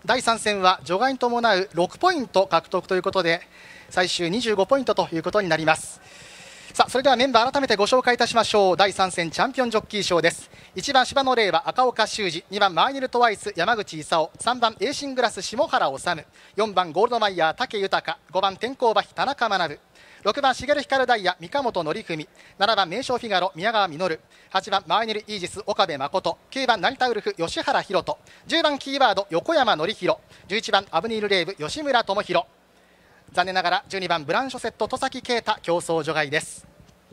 第3戦は除外に伴う6ポイント獲得ということで最終25ポイントということになります。さあ、それではメンバー改めてご紹介いたしましょう。第3戦チャンピオンジョッキー賞です。1番芝野令和赤岡修二、2番マイネルトワイス山口勲、3番エーシングラス下原治、4番ゴールドマイヤー武豊、5番天候馬日田中学、6番茂光ダイヤ三鴨則文、7番名将フィガロ宮川実、8番マイネルイージス岡部誠、9番成田ウルフ吉原宏斗、10番キーワード横山典弘、11番アブニールレーブ吉村智弘。残念ながら12番ブランショセット戸崎啓太競走除外です。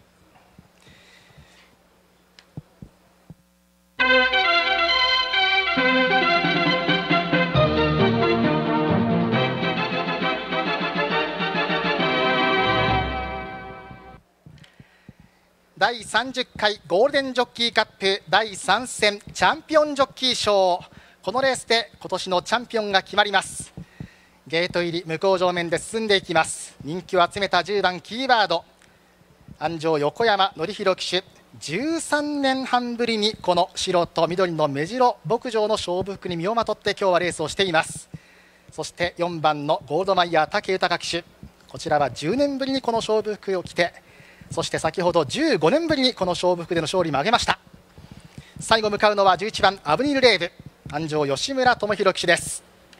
第30回ゴールデンジョッキーカップ第3戦チャンピオンジョッキー賞、このレースで今年のチャンピオンが決まります。ゲート入り向こう上面で進んでいきます。人気を集めた10番キーワード安城横山典弘騎手、13年半ぶりにこの白と緑の目白牧場の勝負服に身をまとって今日はレースをしています。そして4番のゴールドマイヤー武豊騎手、こちらは10年ぶりにこの勝負服を着て、そして先ほど15年ぶりにこの勝負服での勝利も挙げました。最後向かうのは11番アブニールレーブ安城吉村智弘騎手です。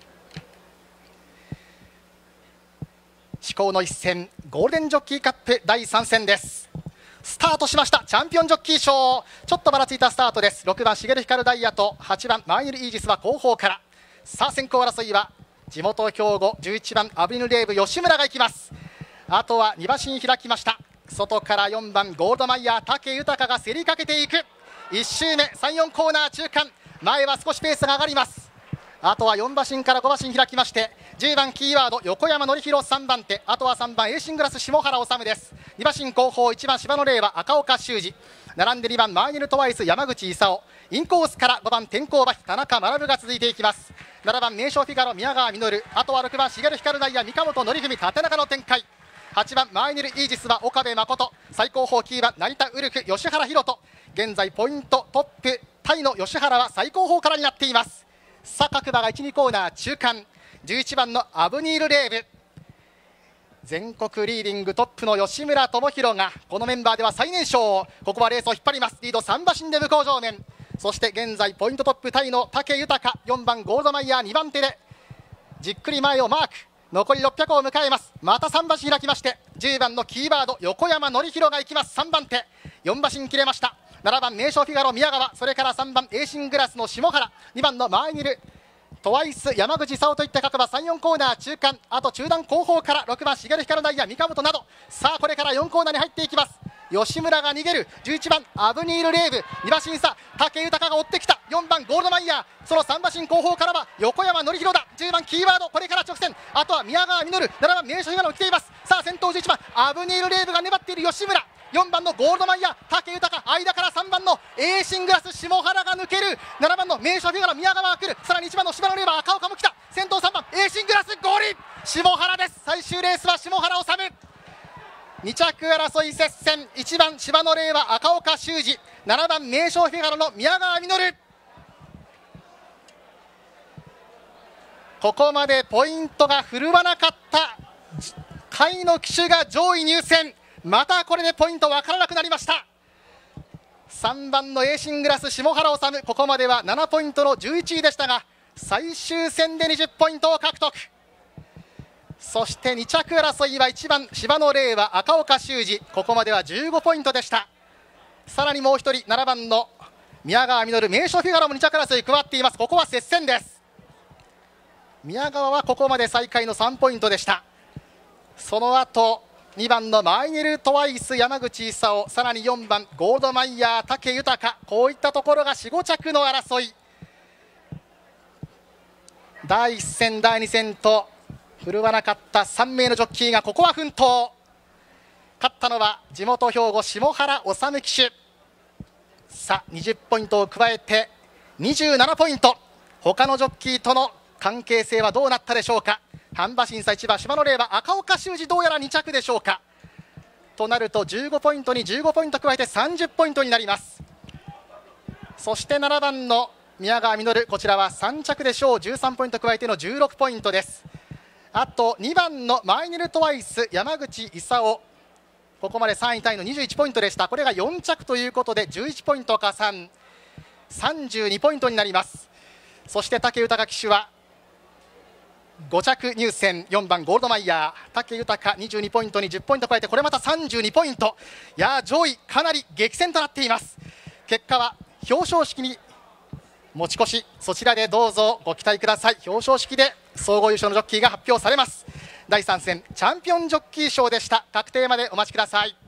至高の一戦ゴールデンジョッキーカップ第3戦です。スタートしました。チャンピオンジョッキー賞、ちょっとばらついたスタートです。6番茂光ダイヤと8番マイネルイージスは後方から。さあ先行争いは地元兵庫11番アブニールレーブ吉村が行きます。あとは2馬身開きました。外から4番ゴールドマイヤー武豊が競りかけていく。1周目 3,4 コーナー中間、前は少しペースが上がります。あとは4馬身から5馬身開きまして、10番キーワード横山典弘3番手、あとは3番エーシングラス下原治です。2馬身後方1番芝野令和赤岡修二、並んで2番マーニルトワイス山口勲、インコースから5番天候馬田中学が続いていきます。7番名将フィガロ宮川実、あとは6番茂光ダイヤ三鴨則文縦長の展開、8番マイネルイージスは岡部誠、最後方9番成田ウルフ吉原宏斗、現在ポイントトップタイの吉原は最後方からになっています。さあ各馬が 1,2 コーナー中間、11番のアブニールレーブ、全国リーディングトップの吉村智弘がこのメンバーでは最年少、ここはレースを引っ張ります。リード3馬身で向こう上面、そして現在ポイントトップタイの武豊、4番ゴールドマイヤー2番手でじっくり前をマーク。残り600を迎えます。また3馬身開きまして10番のキーワード横山典弘が行きます。3番手4馬身切れました。7番名将フィガロ宮川、それから3番エーシングラスの下原、2番のマイニルトワイス山口勲といった各馬 3,4 コーナー中間、あと中段後方から6番茂光ダイヤ三鴨など、さあこれから4コーナーに入っていきます。吉村が逃げる。11番アブニールレーブ2馬身差、武豊が追ってきた。4番ゴールドマイヤー、その3馬身後方からは横山典弘だ。10番キーワードこれから直線、あとは宮川実、7番名将フィガロも来ています。さあ先頭11番アブニールレーブが粘っている吉村、4番のゴールドマイヤー武豊、間から3番のエーシングラス下原が抜ける。7番の名将フィガロ宮川が来る。さらに1番の芝野令和赤岡も来た。先頭3番エーシングラスゴール下原です。最終レースは下原治、2着争い接戦、1番芝野令和赤岡修二、7番名将フィガロの宮川実。ここまでポイントが振るわなかった下位の騎手が上位入線、またこれでポイント分からなくなりました。3番のエーシングラス下原治、ここまでは7ポイントの11位でしたが最終戦で20ポイントを獲得。そして2着争いは1番芝野令和赤岡修二、ここまでは15ポイントでした。さらにもう1人7番の宮川実、名将フィガロも2着争い加わっています。ここは接戦です。宮川はここまで最下位の3ポイントでした。その後2番のマイネルトワイス山口勲、さらに4番ゴールドマイヤー武豊、こういったところが 4,5 着の争い。第1戦第2戦と振るわなかった3名のジョッキーがここは奮闘。勝ったのは地元兵庫下原治騎手。さあ20ポイントを加えて27ポイント、他のジョッキーとの関係性はどうなったでしょうか。半馬審査1番芝野令和赤岡修二、どうやら2着でしょうか。となると15ポイントに15ポイント加えて30ポイントになります。そして7番の宮川実、こちらは3着でしょう。13ポイント加えての16ポイントです。あと2番のマイネルトワイス山口勲、ここまで3位タイの21ポイントでした。これが4着ということで11ポイント加算、32ポイントになります。そして武豊騎手は5着入選、4番ゴールドマイヤー、武豊22ポイントに10ポイント加えて、これまた32ポイント。いやー、上位かなり激戦となっています。結果は表彰式に持ち越し、そちらでどうぞご期待ください。表彰式で総合優勝のジョッキーが発表されます。第3戦チャンピオンジョッキー賞でした。確定までお待ちください。